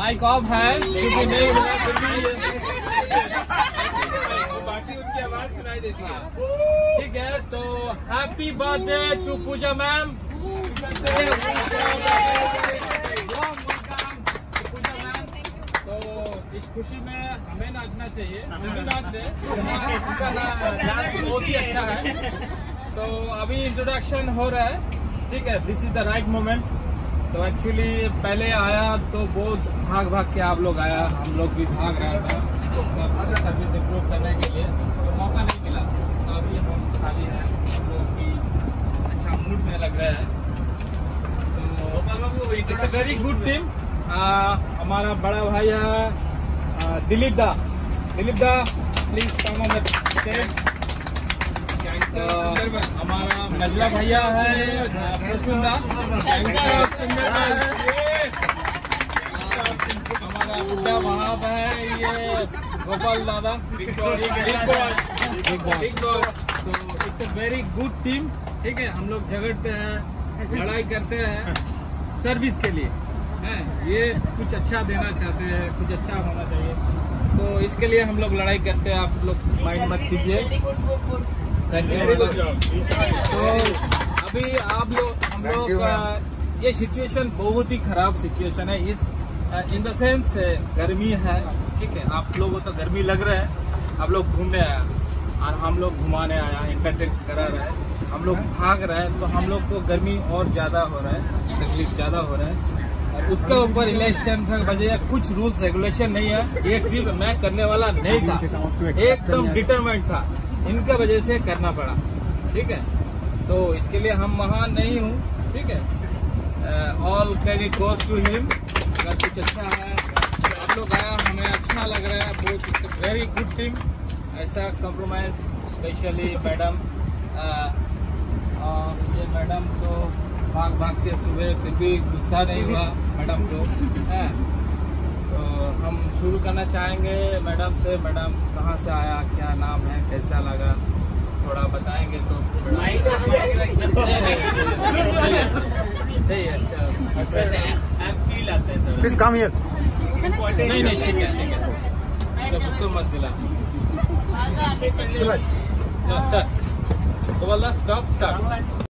Mic off है क्योंकि नहीं मिला फिर भी बाकी उनकी आवाज सुनाई देती है। ठीक है, तो happy birthday to Puja ma'am. तो इस खुशी में हमें नाचना चाहिए, हम भी नाच रहे, उनका डांस बहुत ही अच्छा है। तो अभी इंट्रोडक्शन हो रहा है, ठीक है, this is the right moment. तो एक्चुअली पहले आया तो बहुत भाग के आप लोग आया, हम लोग भी भाग रहा था सर्विस इम्प्रूव करने के लिए, तो मौका नहीं मिला। तो अभी हम खाली हैं, हम लोग भी अच्छा मूड में लग रहा है। तो it's a very good team. हमारा बड़ा भाई है दिलीप दा please come on the stage. हमारा नजला भैया है, प्रसून हमारा बुड्ढा वहाँ पे है, ये गोपाल दादा बिग बॉस। तो it's a very good team. ठीक है, हम लोग झगड़ते हैं, लड़ाई करते हैं सर्विस के लिए, ये कुछ अच्छा देना चाहते हैं, कुछ अच्छा होना चाहिए, तो इसके लिए हम लोग लड़ाई करते हैं। आप लोग माइंड मत कीजिए, धन्यवाद। तो अभी हम लोग ये सिचुएशन बहुत ही खराब सिचुएशन है, इस इन द सेंस गर्मी है। ठीक है, आप लोगों को तो गर्मी लग रहा है, आप लोग घूमने आया और हम लोग घुमाने आया, एंटरटेन करा रहे हैं, हम लोग भाग रहे हैं, तो हम लोग को गर्मी और ज्यादा हो रहा है, तकलीफ ज्यादा हो रहा है। और उसके ऊपर इलेक्शन की वजह कुछ रूल्स रेगुलेशन नहीं है, ये ट्रिप मैं करने वाला नहीं था, एकदम डिटरमाइंड था, इनका वजह से करना पड़ा। ठीक है, तो इसके लिए हम महान नहीं हूँ। ठीक है, all credit goes to him. अगर कुछ अच्छा है, आप लोग आया, हमें अच्छा लग रहा है, बहुत वेरी गुड टीम। ऐसा कॉम्प्रोमाइज स्पेशली मैडम, ये मैडम तो भाग के सुबह फिर भी गुस्सा नहीं हुआ मैडम को। तो हम शुरू करना चाहेंगे मैडम से। मैडम कहाँ से आया, क्या नाम है, कैसा लगा, थोड़ा बताएंगे तो सही है। अच्छा फील आते हैं, प्लीज कम हियर। नहीं ठीक है, गुस्सा मत दिला। स्टार्ट, तो बोला स्टॉप स्टार्ट।